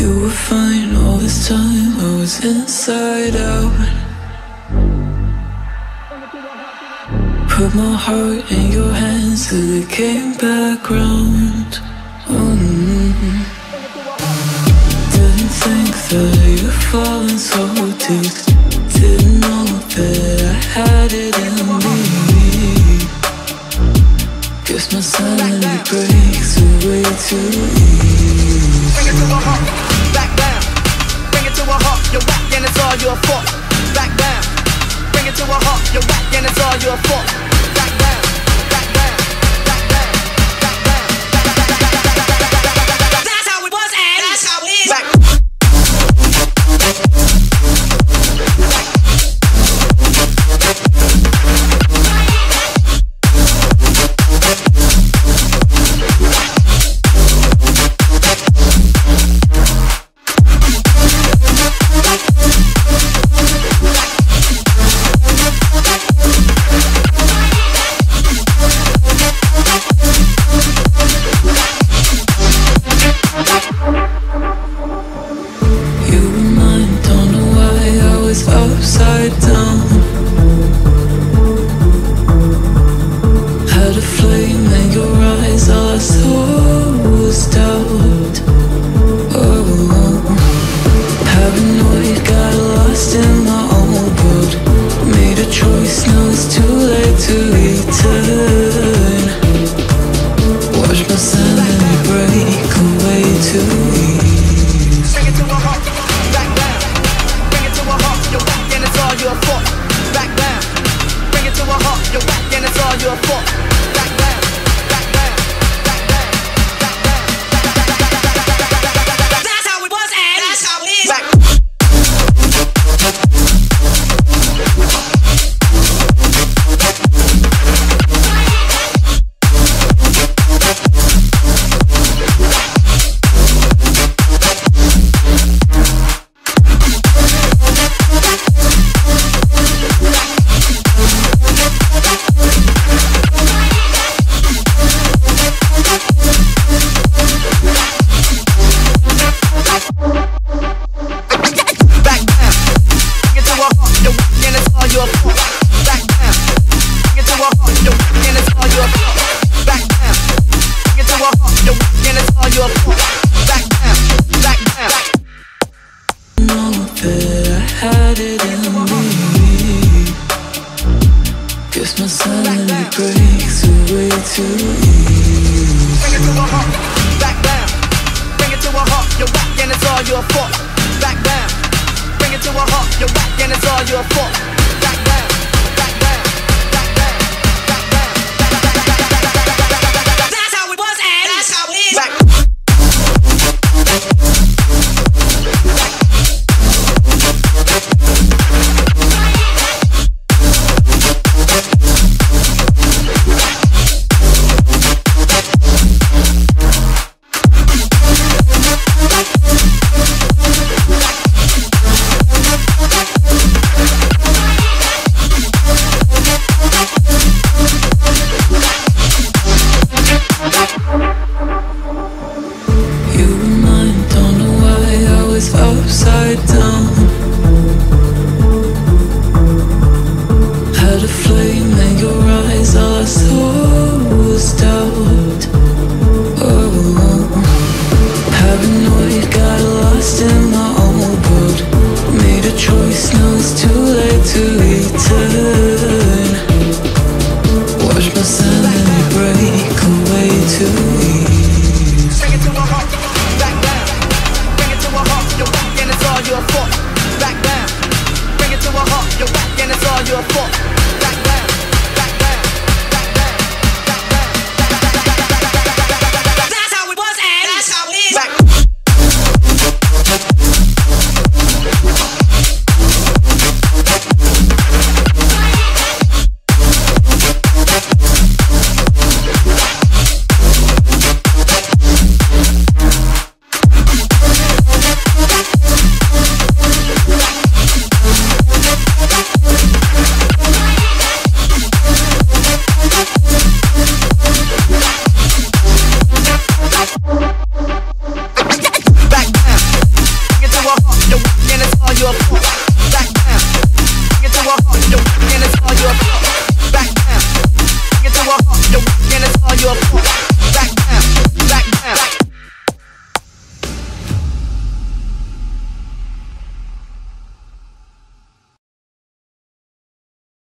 You were fine all this time, I was inside out. Put my heart in your hands till it came back round. Didn't think that you'd fallen so deep. Didn't know that I had it in me. Guess my sanity breaks away too easy. Bring it to a halt, back down. Bring it to a halt, you're whack and it's all your fault. Back down. Bring it to a halt, you're whack and it's all your fault. Back down, back down, back down, back down. That's how it was and that's how it is. Back. Upside down, had a flame in your eyes, all I saw was doubt. Oh, paranoid, got lost in my own world. Made a choice, now it's too late to return. Watch my sanity break away too easy. Bring it to a halt, back down. Bring it to a halt, you're whack and it's all your fault. Back down. Bring it to a halt, you're whack and it's all your fault. Back down, back down, back down, back down. That's how it was and that's how it is. Back. Guess my sanity breaks away too easy. Bring it to a halt, back down. Bring it to a halt, you're whack and it's all your fault. Back down. Bring it to a halt, you're whack and it's all your fault. Back down, back down, back down, back down. That's how it was and that's how it is. Back. your fault.